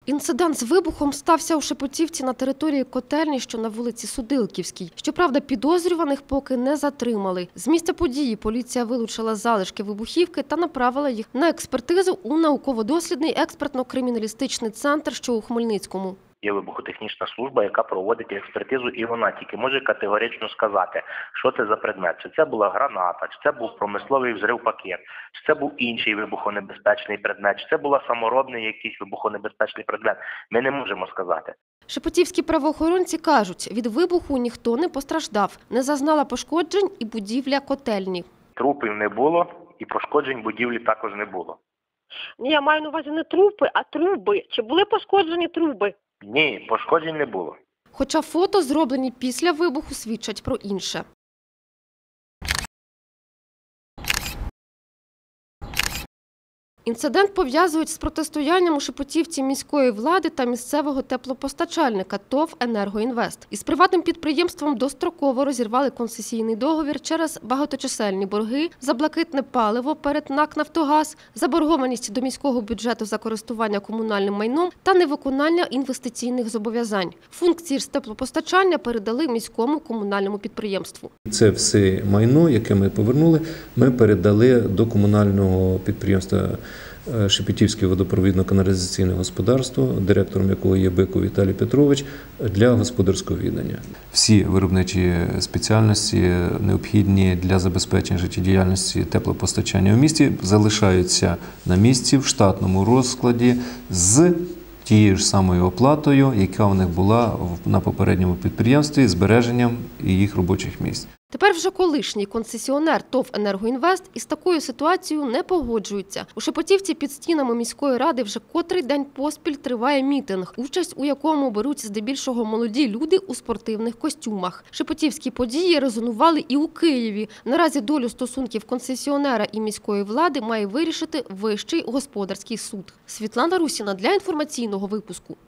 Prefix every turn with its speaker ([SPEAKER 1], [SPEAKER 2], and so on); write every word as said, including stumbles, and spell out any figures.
[SPEAKER 1] Інцидент з вибухом стався у Шепетівці на території котельні, що на вулиці Судилківській. Щоправда, підозрюваних поки не затримали. З місця події поліція вилучила залишки вибухівки та направила їх на експертизу у науково-дослідний експертно-криміналістичний центр, що у Хмельницькому.
[SPEAKER 2] Є вибухотехнічна служба, яка проводить експертизу, і вона тільки може категорично сказати, що це за предмет. Чи це була граната, чи це був промисловий взрив-пакет, чи це був інший вибухонебезпечний предмет, чи це була саморобний якийсь вибухонебезпечний предмет. Ми не можемо сказати.
[SPEAKER 1] Шепетівські правоохоронці кажуть, від вибуху ніхто не постраждав, не зазнала пошкоджень і будівля котельні.
[SPEAKER 2] Трупів не було і пошкоджень будівлі також не було.
[SPEAKER 3] Я маю на увазі не трупи, а труби. Чи були пошкоджені труби?
[SPEAKER 2] Ні, пошкоджень не було.
[SPEAKER 1] Хоча фото, зроблені після вибуху, свідчать про інше. Інцидент пов'язують з протистоянням у Шепетівці міської влади та місцевого теплопостачальника ТОВ «Енергоінвест». Із приватним підприємством достроково розірвали концесійний договір через багаточисельні борги за блакитне паливо перед НАК «Нафтогаз», заборгованість до міського бюджету за користування комунальним майном та невиконання інвестиційних зобов'язань. Функції ж теплопостачання передали міському комунальному підприємству.
[SPEAKER 4] Це все майно, яке ми повернули, ми передали до комунального підприємства Шепетівське водопровідно-каналізаційне господарство, директором якого є Биков Віталій Петрович, для господарського відання. Всі виробничі спеціальності, необхідні для забезпечення життєдіяльності теплопостачання у місті, залишаються на місці в штатному розкладі з тією ж самою оплатою, яка у них була на попередньому підприємстві, збереженням їх робочих місць.
[SPEAKER 1] Тепер вже колишній концесіонер ТОВ «Енергоінвест» із такою ситуацією не погоджується. У Шепетівці під стінами міської ради вже котрий день поспіль триває мітинг, участь у якому беруть здебільшого молоді люди у спортивних костюмах. Шепетівські події резонували і у Києві. Наразі долю стосунків концесіонера і міської влади має вирішити Вищий господарський суд. Світлана Русіна для інформаційного випуску.